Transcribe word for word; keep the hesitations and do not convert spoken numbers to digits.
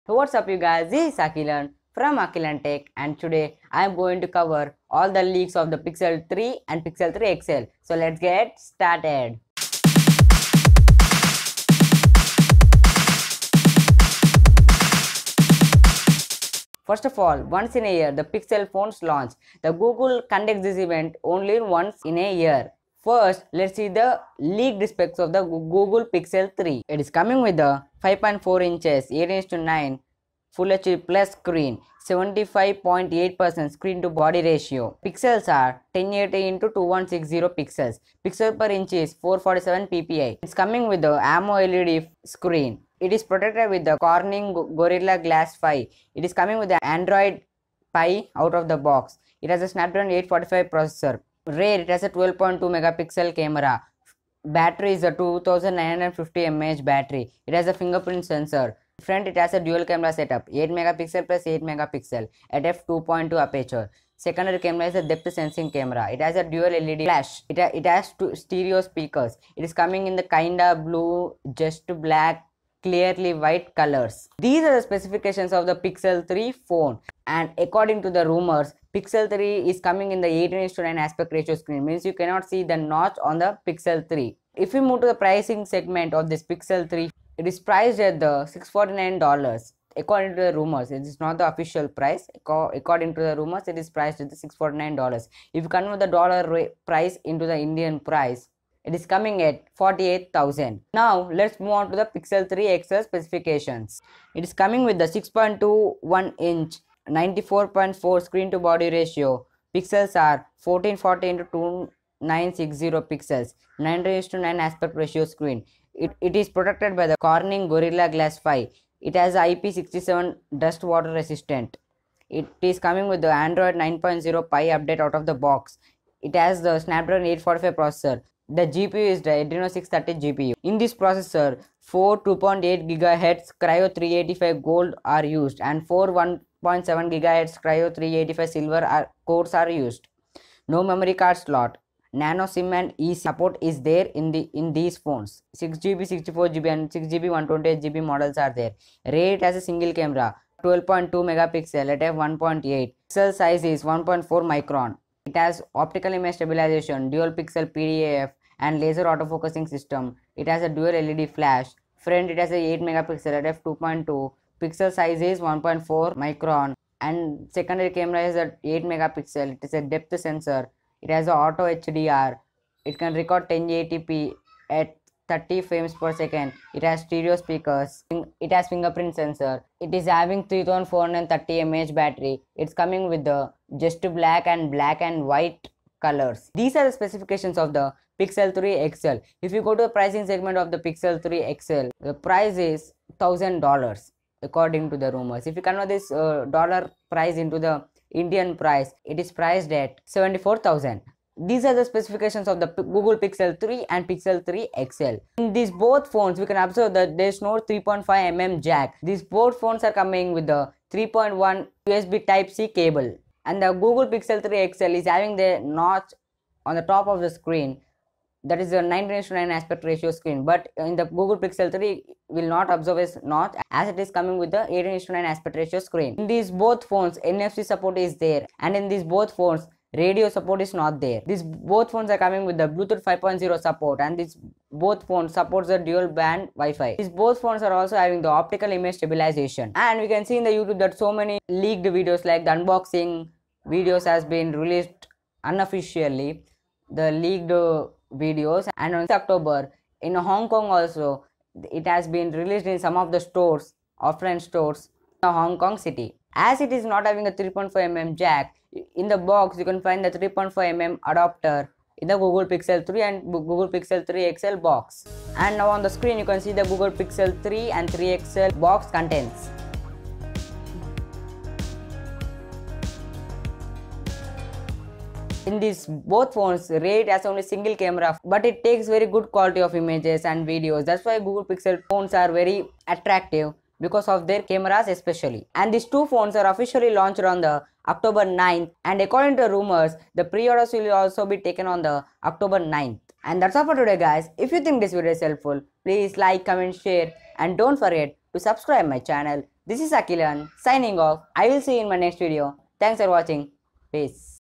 So what's up you guys, this is Akilan from Akilan Tech, and today I am going to cover all the leaks of the Pixel three and Pixel three X L. So let's get started. First of all, once in a year the Pixel phones launch. The Google conducts this event only once in a year. First, let's see the leaked specs of the Google Pixel three. It is coming with the five point four inches eighteen is to nine Full H D Plus screen, seventy-five point eight percent screen to body ratio. Pixels are ten eighty into twenty-one sixty pixels. Pixel per inch is four forty-seven P P I. It's coming with the AMOLED L E D screen. It is protected with the Corning Gorilla Glass five. It is coming with the Android Pie out of the box. It has a Snapdragon eight forty-five processor. Rear, it has a twelve point two megapixel camera. Battery is a two thousand nine hundred fifty milliamp hour battery. It has a fingerprint sensor. Front, it has a dual camera setup, eight megapixel plus eight megapixel at f two point two aperture. Secondary camera is a depth sensing camera. It has a dual L E D flash. It, ha it has two stereo speakers. It is coming in the kinda blue, just black, clearly white colors. These are the specifications of the Pixel three phone, and according to the rumors, Pixel three is coming in the eighteen is to nine aspect ratio screen, means you cannot see the notch on the Pixel three. If we move to the pricing segment of this Pixel three, it is priced at the six hundred forty-nine dollars. According to the rumors, it is not the official price. According to the rumors, it is priced at the six hundred forty-nine dollars. If you convert the dollar price into the Indian price, it is coming at forty-eight thousand. Now let's move on to the Pixel three X L specifications. It is coming with the six point two one inch ninety-four point four screen to body ratio. Pixels are fourteen forty into twenty-nine sixty pixels, nine is to nine aspect ratio screen. It, it is protected by the Corning Gorilla Glass five. It has I P six seven dust water resistant. It is coming with the Android nine point zero Pie update out of the box. It has the Snapdragon eight forty-five processor. The G P U is the Adreno six thirty G P U. In this processor, four two point eight gigahertz Cryo three eighty-five gold are used, and four one point seven gigahertz Cryo three eighty-five silver are, cores are used. No memory card slot. Nano SIM and eSIM support is there in the in these phones. six G B, sixty-four G B and six G B, one twenty-eight G B models are there. Rear, it has a single camera, twelve point two megapixel at f one point eight. Pixel size is one point four micron. It has optical image stabilization, dual pixel P D A F and laser autofocusing system. It has a dual L E D flash. Front, it has a eight megapixel at f two point two. Pixel size is one point four micron, and secondary camera is at eight megapixel. It is a depth sensor. It has a auto H D R. It can record ten eighty p at thirty frames per second. It has stereo speakers. It has fingerprint sensor. It is having three thousand four hundred thirty milliamp hour battery. It's coming with the just black and black and white colors. These are the specifications of the Pixel three X L. If you go to the pricing segment of the Pixel three X L, the price is one thousand dollars according to the rumors. If you convert this uh, dollar price into the Indian price, it is priced at seventy-four thousand. These are the specifications of the Google Pixel three and Pixel three X L. In these both phones, we can observe that there is no three point five millimeter jack. These both phones are coming with the three point one U S B Type C cable. And the Google Pixel three X L is having the notch on the top of the screen. That is a nineteen is to nine aspect ratio screen, but in the Google Pixel three will not observe as notch, as it is coming with the eighteen is to nine aspect ratio screen. In these both phones, N F C support is there, and in these both phones, radio support is not there. These both phones are coming with the Bluetooth five point zero support, and these both phones supports the dual band Wi-Fi. These both phones are also having the optical image stabilization, and we can see in the YouTube that so many leaked videos like the unboxing videos has been released unofficially. The leaked uh, videos, and on October in Hong Kong also it has been released in some of the stores, offline stores in Hong Kong city. As it is not having a three point five millimeter jack, in the box you can find the three point five millimeter adapter in the Google Pixel three and Google Pixel three X L box. And now on the screen you can see the Google Pixel three and three X L box contents. In these both phones, rear has only single camera, but it takes very good quality of images and videos. That's why Google Pixel phones are very attractive, because of their cameras especially. And these two phones are officially launched on the October ninth, and according to rumors, the pre-orders will also be taken on the October ninth. And that's all for today guys. If you think this video is helpful, please like, comment, share, and don't forget to subscribe my channel This is Akilan signing off. I will see you in my next video. Thanks for watching. Peace.